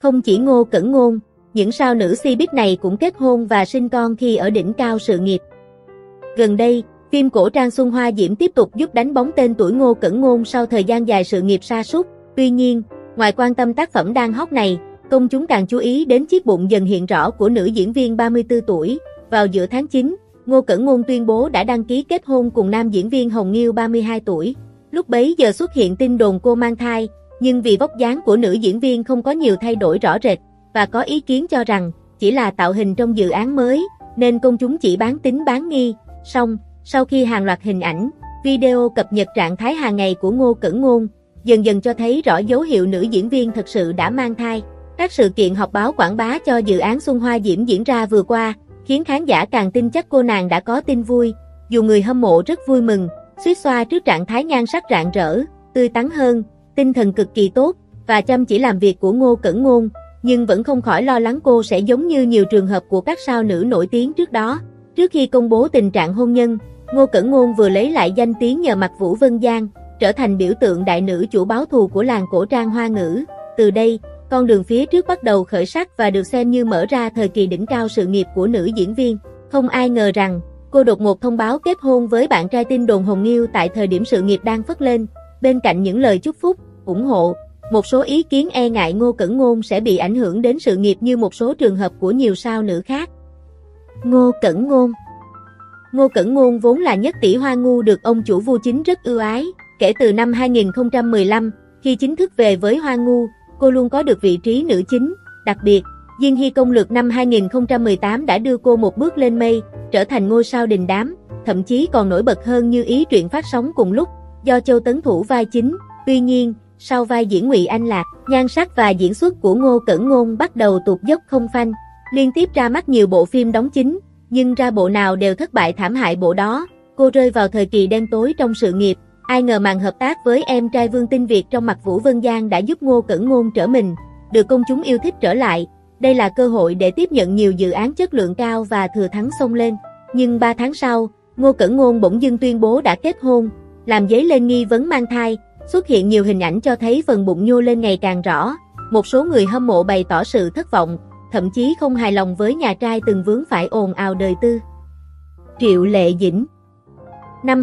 Không chỉ Ngô Cẩn Ngôn, những sao nữ showbiz này cũng kết hôn và sinh con khi ở đỉnh cao sự nghiệp. Gần đây, phim cổ trang Xuân Hoa Diễm tiếp tục giúp đánh bóng tên tuổi Ngô Cẩn Ngôn sau thời gian dài sự nghiệp sa sút. Tuy nhiên, ngoài quan tâm tác phẩm đang hot này, công chúng càng chú ý đến chiếc bụng dần hiện rõ của nữ diễn viên 34 tuổi. Vào giữa tháng 9, Ngô Cẩn Ngôn tuyên bố đã đăng ký kết hôn cùng nam diễn viên Hồng Nghiêu 32 tuổi. Lúc bấy giờ xuất hiện tin đồn cô mang thai, nhưng vì vóc dáng của nữ diễn viên không có nhiều thay đổi rõ rệt, và có ý kiến cho rằng chỉ là tạo hình trong dự án mới, nên công chúng chỉ bán tín bán nghi. Song, sau khi hàng loạt hình ảnh, video cập nhật trạng thái hàng ngày của Ngô Cẩn Ngôn, dần dần cho thấy rõ dấu hiệu nữ diễn viên thật sự đã mang thai. Các sự kiện họp báo quảng bá cho dự án Xuân Hoa Diễm diễn ra vừa qua, khiến khán giả càng tin chắc cô nàng đã có tin vui. Dù người hâm mộ rất vui mừng, xuýt xoa trước trạng thái nhan sắc rạng rỡ, tươi tắn hơn, tinh thần cực kỳ tốt và chăm chỉ làm việc của Ngô Cẩn Ngôn, nhưng vẫn không khỏi lo lắng cô sẽ giống như nhiều trường hợp của các sao nữ nổi tiếng trước đó. Trước khi công bố tình trạng hôn nhân, Ngô Cẩn Ngôn vừa lấy lại danh tiếng nhờ mặc Vũ Vân Giang, trở thành biểu tượng đại nữ chủ báo thù của làng cổ trang Hoa ngữ. Từ đây, con đường phía trước bắt đầu khởi sắc và được xem như mở ra thời kỳ đỉnh cao sự nghiệp của nữ diễn viên. Không ai ngờ rằng, cô đột ngột thông báo kết hôn với bạn trai tin đồn Hồng Nghiêu tại thời điểm sự nghiệp đang phất lên. Bên cạnh những lời chúc phúc, ủng hộ, một số ý kiến e ngại Ngô Cẩn Ngôn sẽ bị ảnh hưởng đến sự nghiệp như một số trường hợp của nhiều sao nữ khác. Ngô Cẩn Ngôn Ngô Cẩn Ngôn vốn là nhất tỷ hoa ngu được ông chủ Vu Chính rất ưu ái. Kể từ năm 2015, khi chính thức về với Hoa Ngu, cô luôn có được vị trí nữ chính. Đặc biệt, Diên Hy Công Lược năm 2018 đã đưa cô một bước lên mây, trở thành ngôi sao đình đám, thậm chí còn nổi bật hơn như ý truyện phát sóng cùng lúc, do Châu Tấn thủ vai chính. Tuy nhiên, sau vai diễn Ngụy Anh Lạc, nhan sắc và diễn xuất của Ngô Cẩn Ngôn bắt đầu tụt dốc không phanh. Liên tiếp ra mắt nhiều bộ phim đóng chính, nhưng ra bộ nào đều thất bại thảm hại bộ đó. Cô rơi vào thời kỳ đen tối trong sự nghiệp. Ai ngờ màn hợp tác với em trai Vương Tinh Việt trong mặt Vũ Vân Giang đã giúp Ngô Cẩn Ngôn trở mình, được công chúng yêu thích trở lại. Đây là cơ hội để tiếp nhận nhiều dự án chất lượng cao và thừa thắng xông lên. Nhưng 3 tháng sau, Ngô Cẩn Ngôn bỗng dưng tuyên bố đã kết hôn, làm dấy lên nghi vấn mang thai. Xuất hiện nhiều hình ảnh cho thấy phần bụng nhô lên ngày càng rõ. Một số người hâm mộ bày tỏ sự thất vọng, thậm chí không hài lòng với nhà trai từng vướng phải ồn ào đời tư. Triệu Lệ Dĩnh Năm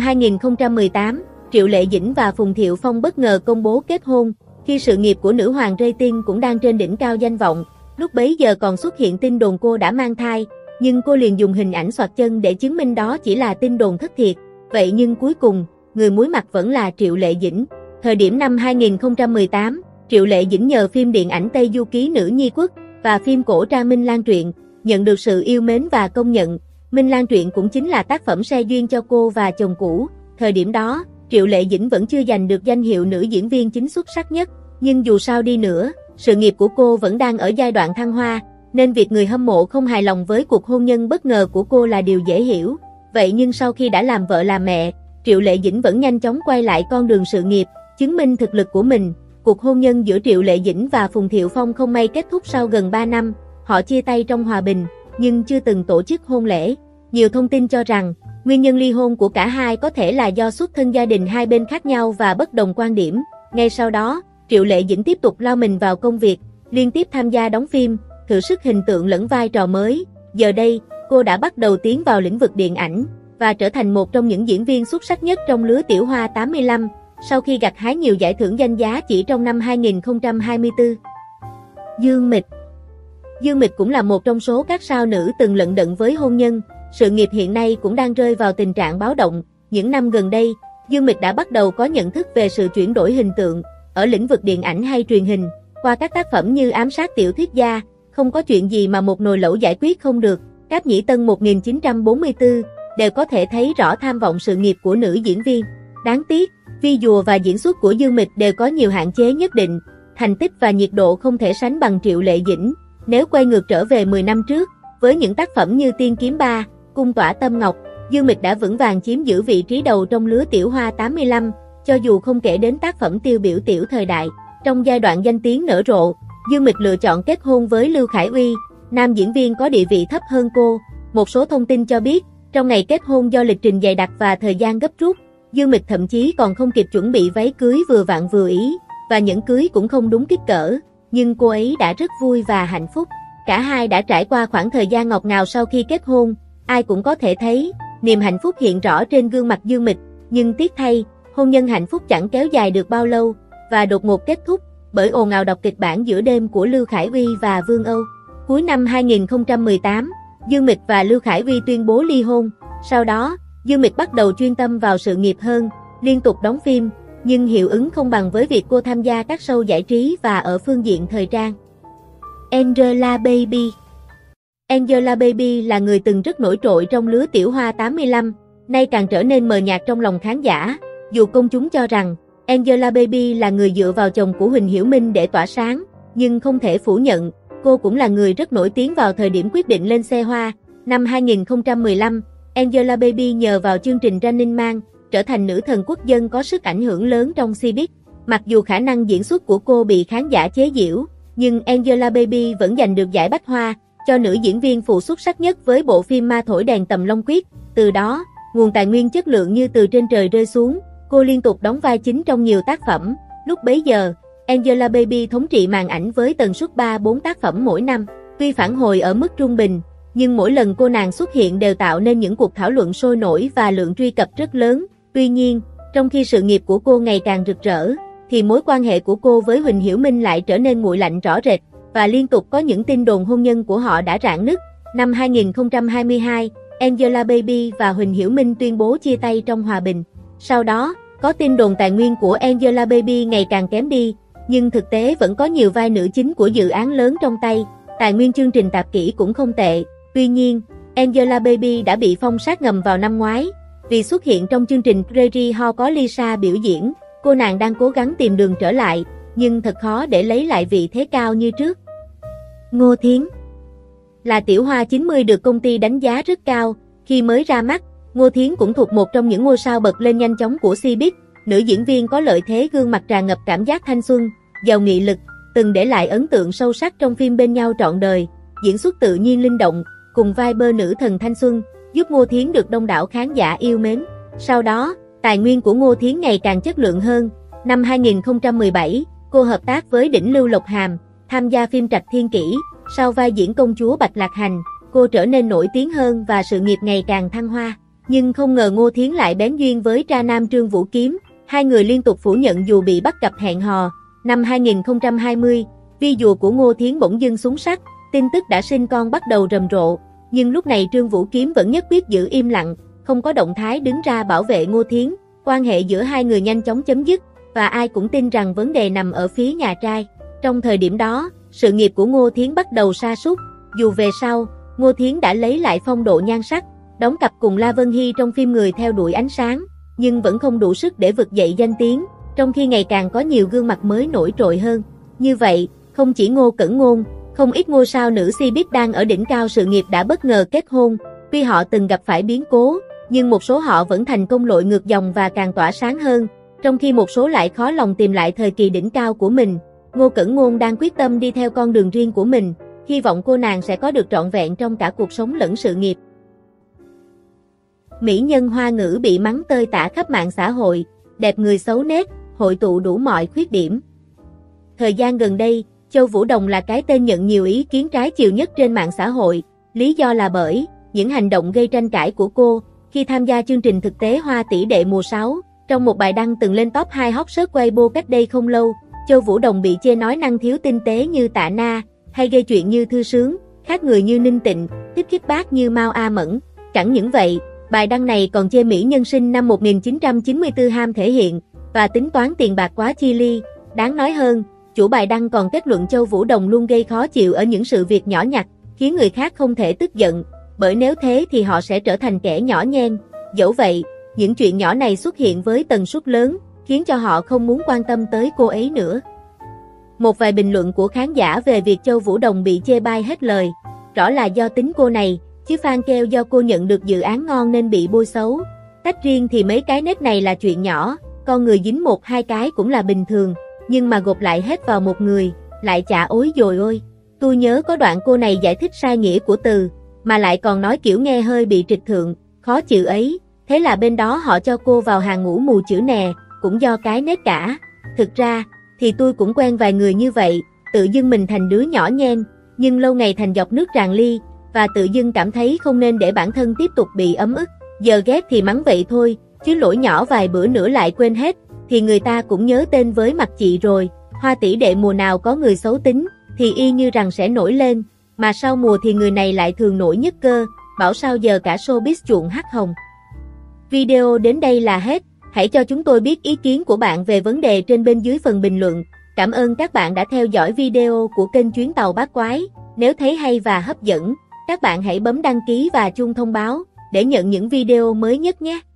2018, Triệu Lệ Dĩnh và Phùng Thiệu Phong bất ngờ công bố kết hôn, khi sự nghiệp của nữ hoàng rating cũng đang trên đỉnh cao danh vọng. Lúc bấy giờ còn xuất hiện tin đồn cô đã mang thai, nhưng cô liền dùng hình ảnh xoạc chân để chứng minh đó chỉ là tin đồn thất thiệt. Vậy nhưng cuối cùng, người muối mặt vẫn là Triệu Lệ Dĩnh. Thời điểm năm 2018, Triệu Lệ Dĩnh nhờ phim điện ảnh Tây Du Ký Nữ Nhi Quốc và phim cổ trang Minh Lan Truyện, nhận được sự yêu mến và công nhận. Minh Lan Truyện cũng chính là tác phẩm se duyên cho cô và chồng cũ. Thời điểm đó, Triệu Lệ Dĩnh vẫn chưa giành được danh hiệu nữ diễn viên chính xuất sắc nhất, nhưng dù sao đi nữa, sự nghiệp của cô vẫn đang ở giai đoạn thăng hoa, nên việc người hâm mộ không hài lòng với cuộc hôn nhân bất ngờ của cô là điều dễ hiểu. Vậy nhưng sau khi đã làm vợ làm mẹ, Triệu Lệ Dĩnh vẫn nhanh chóng quay lại con đường sự nghiệp, chứng minh thực lực của mình. Cuộc hôn nhân giữa Triệu Lệ Dĩnh và Phùng Thiệu Phong không may kết thúc sau gần 3 năm, họ chia tay trong hòa bình, nhưng chưa từng tổ chức hôn lễ. Nhiều thông tin cho rằng, nguyên nhân ly hôn của cả hai có thể là do xuất thân gia đình hai bên khác nhau và bất đồng quan điểm. Ngay sau đó, Triệu Lệ Dĩnh tiếp tục lao mình vào công việc, liên tiếp tham gia đóng phim, thử sức hình tượng lẫn vai trò mới. Giờ đây, cô đã bắt đầu tiến vào lĩnh vực điện ảnh và trở thành một trong những diễn viên xuất sắc nhất trong lứa tiểu hoa 85, sau khi gặt hái nhiều giải thưởng danh giá chỉ trong năm 2024. Dương Mịch Dương Mịch cũng là một trong số các sao nữ từng lận đận với hôn nhân. Sự nghiệp hiện nay cũng đang rơi vào tình trạng báo động. Những năm gần đây, Dương Mịch đã bắt đầu có nhận thức về sự chuyển đổi hình tượng ở lĩnh vực điện ảnh hay truyền hình. Qua các tác phẩm như Ám sát tiểu thuyết gia, Không có chuyện gì mà một nồi lẩu giải quyết không được, Cáp Nhĩ Tân 1944, đều có thể thấy rõ tham vọng sự nghiệp của nữ diễn viên. Đáng tiếc, visual và diễn xuất của Dương Mịch đều có nhiều hạn chế nhất định, thành tích và nhiệt độ không thể sánh bằng Triệu Lệ Dĩnh. Nếu quay ngược trở về 10 năm trước, với những tác phẩm như Tiên Kiếm 3, Cung Tỏa Tâm Ngọc, Dương Mịch đã vững vàng chiếm giữ vị trí đầu trong lứa tiểu hoa 85, cho dù không kể đến tác phẩm tiêu biểu tiểu thời đại. Trong giai đoạn danh tiếng nở rộ, Dương Mịch lựa chọn kết hôn với Lưu Khải Uy, nam diễn viên có địa vị thấp hơn cô. Một số thông tin cho biết, trong ngày kết hôn do lịch trình dày đặc và thời gian gấp rút, Dương Mịch thậm chí còn không kịp chuẩn bị váy cưới vừa vặn vừa ý, và nhẫn cưới cũng không đúng kích cỡ. nhưng cô ấy đã rất vui và hạnh phúc. Cả hai đã trải qua khoảng thời gian ngọt ngào sau khi kết hôn, ai cũng có thể thấy, niềm hạnh phúc hiện rõ trên gương mặt Dương Mịch, nhưng tiếc thay, hôn nhân hạnh phúc chẳng kéo dài được bao lâu, và đột ngột kết thúc bởi ồn ào đọc kịch bản giữa đêm của Lưu Khải Uy và Vương Âu. Cuối năm 2018, Dương Mịch và Lưu Khải Uy tuyên bố ly hôn. Sau đó, Dương Mịch bắt đầu chuyên tâm vào sự nghiệp hơn, liên tục đóng phim, nhưng hiệu ứng không bằng với việc cô tham gia các show giải trí và ở phương diện thời trang. Angelababy. Angelababy là người từng rất nổi trội trong lứa tiểu hoa 85, nay càng trở nên mờ nhạt trong lòng khán giả, dù công chúng cho rằng Angelababy là người dựa vào chồng của Huỳnh Hiểu Minh để tỏa sáng, nhưng không thể phủ nhận, cô cũng là người rất nổi tiếng vào thời điểm quyết định lên xe hoa. Năm 2015, Angelababy nhờ vào chương trình Running Man, trở thành nữ thần quốc dân có sức ảnh hưởng lớn trong showbiz. Mặc dù khả năng diễn xuất của cô bị khán giả chế giễu, nhưng Angelababy vẫn giành được giải Bách Hoa cho nữ diễn viên phụ xuất sắc nhất với bộ phim Ma Thổi Đèn Tầm Long Quyết. Từ đó, nguồn tài nguyên chất lượng như từ trên trời rơi xuống, cô liên tục đóng vai chính trong nhiều tác phẩm. Lúc bấy giờ, Angelababy thống trị màn ảnh với tần suất 3-4 tác phẩm mỗi năm. Tuy phản hồi ở mức trung bình, nhưng mỗi lần cô nàng xuất hiện đều tạo nên những cuộc thảo luận sôi nổi và lượng truy cập rất lớn. Tuy nhiên, trong khi sự nghiệp của cô ngày càng rực rỡ, thì mối quan hệ của cô với Huỳnh Hiểu Minh lại trở nên nguội lạnh rõ rệt, và liên tục có những tin đồn hôn nhân của họ đã rạn nứt. Năm 2022, Angelababy và Huỳnh Hiểu Minh tuyên bố chia tay trong hòa bình. Sau đó, có tin đồn tài nguyên của Angelababy ngày càng kém đi, nhưng thực tế vẫn có nhiều vai nữ chính của dự án lớn trong tay, tài nguyên chương trình tạp kỹ cũng không tệ. Tuy nhiên, Angelababy đã bị phong sát ngầm vào năm ngoái, vì xuất hiện trong chương trình Crazy Horse có Lisa biểu diễn. Cô nàng đang cố gắng tìm đường trở lại, nhưng thật khó để lấy lại vị thế cao như trước. Ngô Thiến là tiểu hoa 90 được công ty đánh giá rất cao. Khi mới ra mắt, Ngô Thiến cũng thuộc một trong những ngôi sao bật lên nhanh chóng của showbiz. Nữ diễn viên có lợi thế gương mặt tràn ngập cảm giác thanh xuân, giàu nghị lực, từng để lại ấn tượng sâu sắc trong phim Bên Nhau Trọn Đời. Diễn xuất tự nhiên linh động, cùng vai bơ nữ thần thanh xuân, giúp Ngô Thiến được đông đảo khán giả yêu mến. Sau đó, tài nguyên của Ngô Thiến ngày càng chất lượng hơn. Năm 2017, cô hợp tác với Đỉnh Lưu Lộc Hàm, tham gia phim Trạch Thiên Kỷ. Sau vai diễn công chúa Bạch Lạc Hành, cô trở nên nổi tiếng hơn và sự nghiệp ngày càng thăng hoa. Nhưng không ngờ Ngô Thiến lại bén duyên với trai nam Trương Vũ Kiếm. Hai người liên tục phủ nhận dù bị bắt gặp hẹn hò. Năm 2020, vi dùa của Ngô Thiến bỗng dưng xuống sắc, tin tức đã sinh con bắt đầu rầm rộ. Nhưng lúc này Trương Vũ Kiếm vẫn nhất quyết giữ im lặng, không có động thái đứng ra bảo vệ Ngô Thiến. Quan hệ giữa hai người nhanh chóng chấm dứt, và ai cũng tin rằng vấn đề nằm ở phía nhà trai. Trong thời điểm đó, sự nghiệp của Ngô Thiến bắt đầu sa sút. Dù về sau, Ngô Thiến đã lấy lại phong độ nhan sắc, đóng cặp cùng La Vân Hy trong phim Người Theo Đuổi Ánh Sáng, nhưng vẫn không đủ sức để vực dậy danh tiếng, trong khi ngày càng có nhiều gương mặt mới nổi trội hơn. Như vậy, không chỉ Ngô Cẩn Ngôn, không ít ngôi sao nữ showbiz đang ở đỉnh cao sự nghiệp đã bất ngờ kết hôn. Tuy họ từng gặp phải biến cố, nhưng một số họ vẫn thành công lội ngược dòng và càng tỏa sáng hơn, trong khi một số lại khó lòng tìm lại thời kỳ đỉnh cao của mình. Ngô Cẩn Ngôn đang quyết tâm đi theo con đường riêng của mình, hy vọng cô nàng sẽ có được trọn vẹn trong cả cuộc sống lẫn sự nghiệp. Mỹ nhân Hoa ngữ bị mắng tơi tả khắp mạng xã hội, đẹp người xấu nết, hội tụ đủ mọi khuyết điểm. Thời gian gần đây, Châu Vũ Đồng là cái tên nhận nhiều ý kiến trái chiều nhất trên mạng xã hội, lý do là bởi những hành động gây tranh cãi của cô khi tham gia chương trình thực tế Hoa tỷ đệ mùa 6. Trong một bài đăng từng lên top 2 hot search Weibo cách đây không lâu, Châu Vũ Đồng bị chê nói năng thiếu tinh tế như Tạ Na, hay gây chuyện như Thư Sướng, khác người như Ninh Tịnh, thích khích bác như Mao A Mẫn. Chẳng những vậy, bài đăng này còn chê mỹ nhân sinh năm 1994 ham thể hiện và tính toán tiền bạc quá chi ly. Đáng nói hơn, chủ bài đăng còn kết luận Châu Vũ Đồng luôn gây khó chịu ở những sự việc nhỏ nhặt, khiến người khác không thể tức giận, bởi nếu thế thì họ sẽ trở thành kẻ nhỏ nhen. Dẫu vậy, những chuyện nhỏ này xuất hiện với tần suất lớn, khiến cho họ không muốn quan tâm tới cô ấy nữa. Một vài bình luận của khán giả về việc Châu Vũ Đồng bị chê bai hết lời, rõ là do tính cô này, chứ fan kêu do cô nhận được dự án ngon nên bị bôi xấu. Tách riêng thì mấy cái nết này là chuyện nhỏ, con người dính một hai cái cũng là bình thường, nhưng mà gộp lại hết vào một người, lại chả ối dồi ôi. Tôi nhớ có đoạn cô này giải thích sai nghĩa của từ, mà lại còn nói kiểu nghe hơi bị trịch thượng, khó chịu ấy. Thế là bên đó họ cho cô vào hàng ngũ mù chữ nè, cũng do cái nết cả. Thực ra, thì tôi cũng quen vài người như vậy, tự dưng mình thành đứa nhỏ nhen, nhưng lâu ngày thành giọt nước tràn ly, và tự dưng cảm thấy không nên để bản thân tiếp tục bị ấm ức. Giờ ghét thì mắng vậy thôi, chứ lỗi nhỏ vài bữa nữa lại quên hết, thì người ta cũng nhớ tên với mặt chị rồi. Hoa tỷ đệ mùa nào có người xấu tính, thì y như rằng sẽ nổi lên, mà sau mùa thì người này lại thường nổi nhất cơ, bảo sao giờ cả showbiz chuộng hắc hồng. Video đến đây là hết, hãy cho chúng tôi biết ý kiến của bạn về vấn đề trên bên dưới phần bình luận. Cảm ơn các bạn đã theo dõi video của kênh Chuyến Tàu Bát Quái. Nếu thấy hay và hấp dẫn, các bạn hãy bấm đăng ký và chuông thông báo để nhận những video mới nhất nhé.